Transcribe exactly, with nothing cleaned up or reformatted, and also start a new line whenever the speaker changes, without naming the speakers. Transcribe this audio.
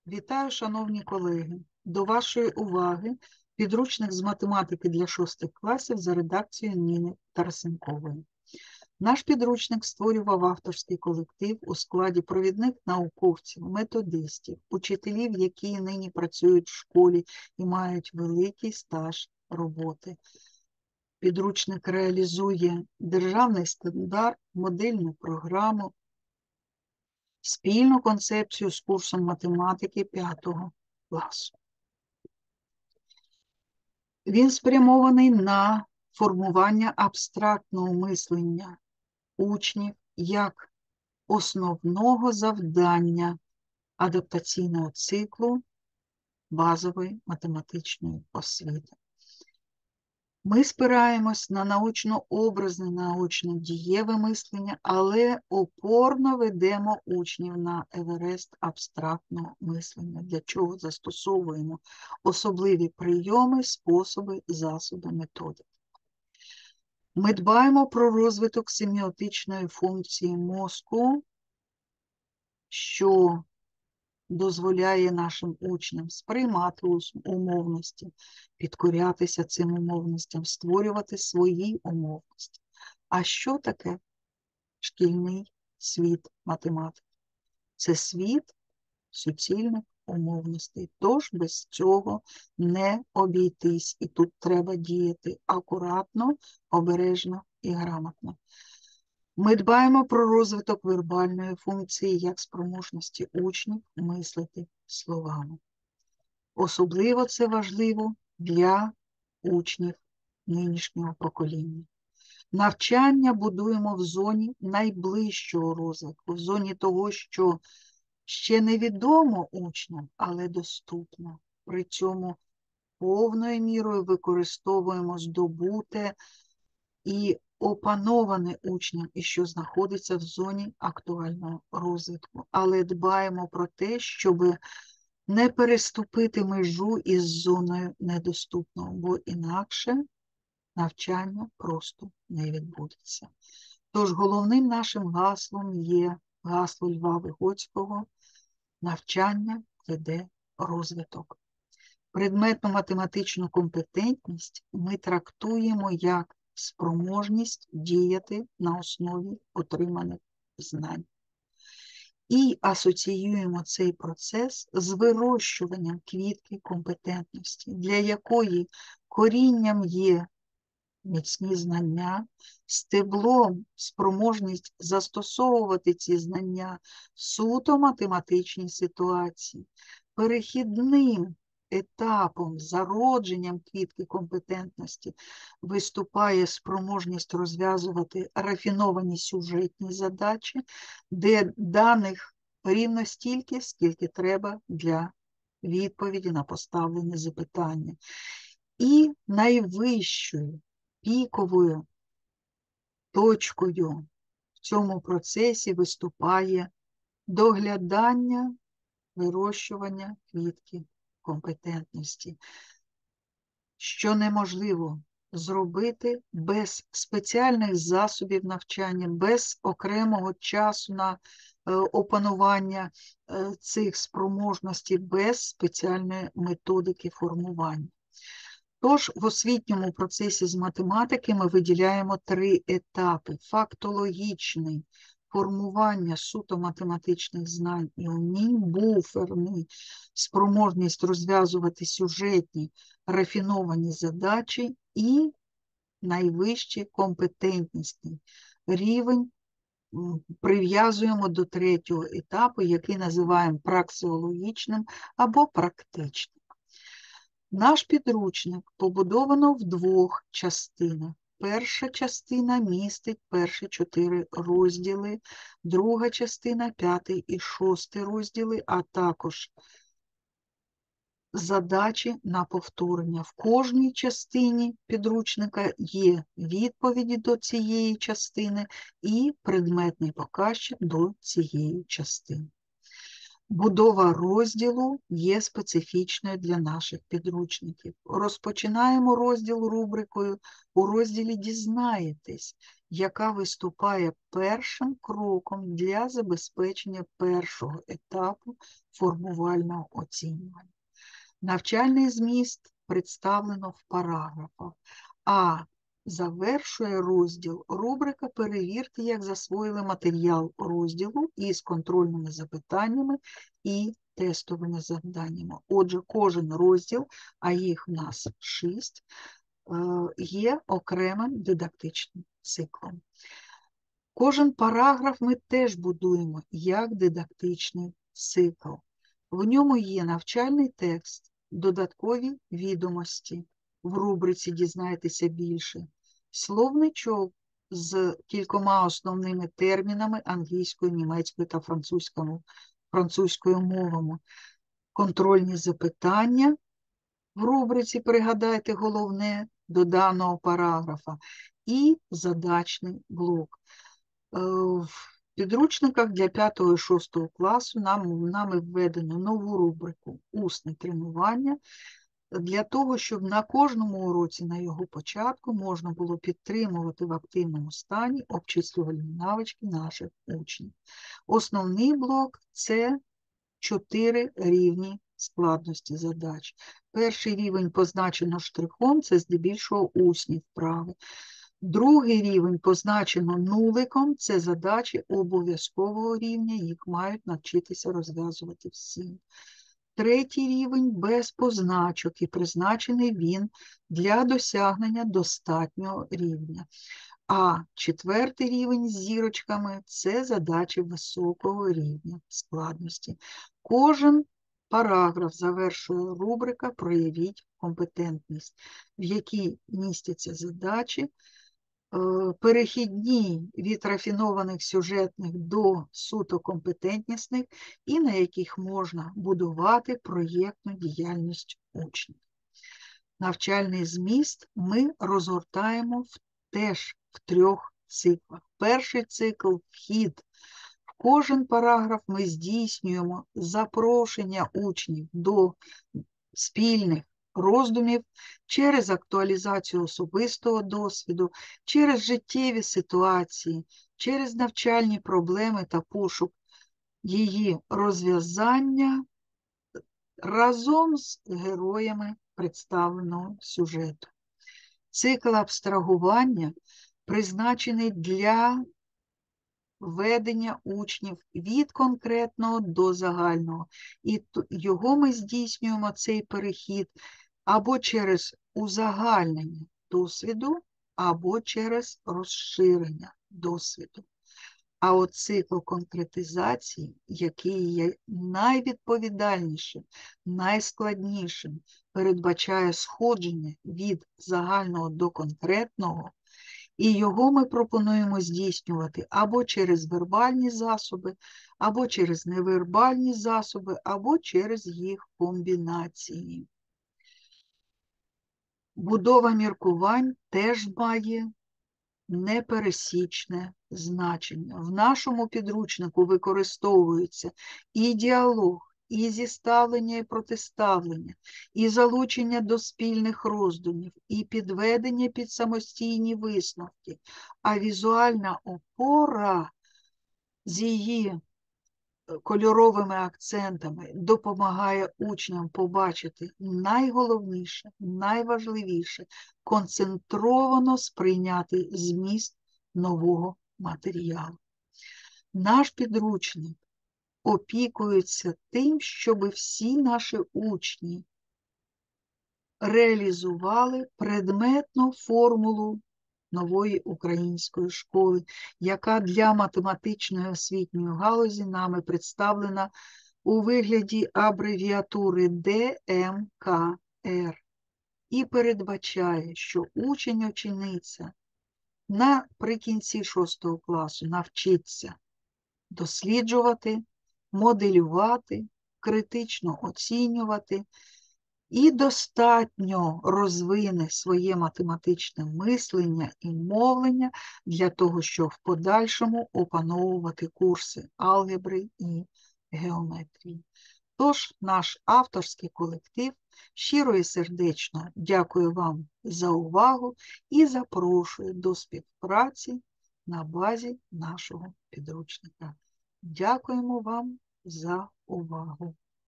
Вітаю, шановні колеги! До вашої уваги підручник з математики для шостих класів за редакцією Ніни Тарасенкової. Наш підручник створював авторський колектив у складі провідних науковців, методистів, учителів, які нині працюють в школі і мають великий стаж роботи. Підручник реалізує державний стандарт, модельну програму, спільну концепцію з курсом математики п'ятого класу. Він спрямований на формування абстрактного мислення учнів як основного завдання адаптаційного циклу базової математичної освіти. Ми спираємось на научно-образне, научно-дієве мислення, але опорно ведемо учнів на еверест абстрактного мислення, для чого застосовуємо особливі прийоми, способи, засоби, методики. Ми дбаємо про розвиток семіотичної функції мозку, що дозволяє нашим учням сприймати умовності, підкорятися цим умовностям, створювати свої умовності. А що таке шкільний світ математики? Це світ суцільних умовностей, тож без цього не обійтись. І тут треба діяти акуратно, обережно і грамотно. Ми дбаємо про розвиток вербальної функції як спроможності учнів мислити словами. Особливо це важливо для учнів нинішнього покоління. Навчання будуємо в зоні найближчого розвитку, в зоні того, що ще невідомо учням, але доступно. При цьому повною мірою використовуємо здобуте і опановане учням, і що знаходиться в зоні актуального розвитку. Але дбаємо про те, щоб не переступити межу із зоною недоступного, бо інакше навчання просто не відбудеться. Тож головним нашим гаслом є гасло Льва Вигоцького «Навчання веде розвиток». Предметну математичну компетентність ми трактуємо як спроможність діяти на основі отриманих знань. І асоціюємо цей процес з вирощуванням квітки компетентності, для якої корінням є міцні знання, стеблом спроможність застосовувати ці знання в суто математичній ситуації, перехідним етапом, зародженням квітки компетентності виступає спроможність розв'язувати рафіновані сюжетні задачі, де даних рівно стільки, скільки треба для відповіді на поставлені запитання. І найвищою піковою точкою в цьому процесі виступає доглядання, вирощування квітки компетентності, що неможливо зробити без спеціальних засобів навчання, без окремого часу на е, опанування е, цих спроможностей, без спеціальної методики формування. Тож в освітньому процесі з математики ми виділяємо три етапи. Фактологічний – формування суто математичних знань і умінь, буферний – спроможність розв'язувати сюжетні, рафіновані задачі і найвищий компетентнісний рівень прив'язуємо до третього етапу, який називаємо праксеологічним або практичним. Наш підручник побудовано в двох частинах. Перша частина містить перші чотири розділи, друга частина – п'ятий і шостий розділи, а також задачі на повторення. В кожній частині підручника є відповіді до цієї частини і предметний показчик до цієї частини. Будова розділу є специфічною для наших підручників. Розпочинаємо розділ рубрикою «У розділі дізнаєтесь» яка виступає першим кроком для забезпечення першого етапу формувального оцінювання. Навчальний зміст представлено в параграфах, а завершує розділ рубрика «Перевірте, як засвоїли матеріал розділу» із контрольними запитаннями і тестовими завданнями. Отже, кожен розділ, а їх в нас шість, є окремим дидактичним циклом. Кожен параграф ми теж будуємо як дидактичний цикл. В ньому є навчальний текст, додаткові відомості, в рубриці «Дізнайтеся більше», словничок з кількома основними термінами англійською, німецькою та французькою, французькою мовами, контрольні запитання, в рубриці «Пригадайте головне» до даного параграфа і задачний блок. В підручниках для п'ятого і шостого класу нам, нами введено нову рубрику «Усне тренування» для того, щоб на кожному уроці на його початку можна було підтримувати в активному стані обчислювальні навички наших учнів. Основний блок – це чотири рівні складності задач. Перший рівень позначено штрихом, це здебільшого усні вправи. Другий рівень позначено нуликом, це задачі обов'язкового рівня, їх мають навчитися розв'язувати всі. Третій рівень без позначок і призначений він для досягнення достатнього рівня. А четвертий рівень з зірочками – це задачі високого рівня складності. Кожен параграф завершує рубрика «Проявіть компетентність», в якій містяться задачі, перехідні від рафінованих сюжетних до суто компетентнісних і на яких можна будувати проєктну діяльність учнів. Навчальний зміст ми розгортаємо в, теж в трьох циклах. Перший цикл – вхід. В кожен параграф ми здійснюємо запрошення учнів до спільних роздумів через актуалізацію особистого досвіду, через життєві ситуації, через навчальні проблеми та пошук її розв'язання разом з героями представленого сюжету. Цикл абстрагування призначений для ведення учнів від конкретного до загального. І його ми здійснюємо, цей перехід, або через узагальнення досвіду, або через розширення досвіду. А от цикл конкретизації, який є найвідповідальнішим, найскладнішим, передбачає сходження від загального до конкретного, і його ми пропонуємо здійснювати або через вербальні засоби, або через невербальні засоби, або через їх комбінації. Будова міркувань теж має непересічне значення. В нашому підручнику використовується і діалог, і зіставлення, і протиставлення, і залучення до спільних роздумів, і підведення під самостійні висновки, а візуальна опора з її кольоровими акцентами допомагає учням побачити найголовніше, найважливіше, концентровано сприйняти зміст нового матеріалу. Наш підручник опікується тим, щоб всі наші учні реалізували предметну формулу нової української школи, яка для математичної освітньої галузі нами представлена у вигляді абревіатури Д М К Р і передбачає, що учень-учениця наприкінці шостого класу навчиться досліджувати, моделювати, критично оцінювати і достатньо розвине своє математичне мислення і мовлення для того, щоб в подальшому опановувати курси алгебри і геометрії. Тож, наш авторський колектив щиро і сердечно дякую вам за увагу і запрошую до співпраці на базі нашого підручника. Дякуємо вам за увагу!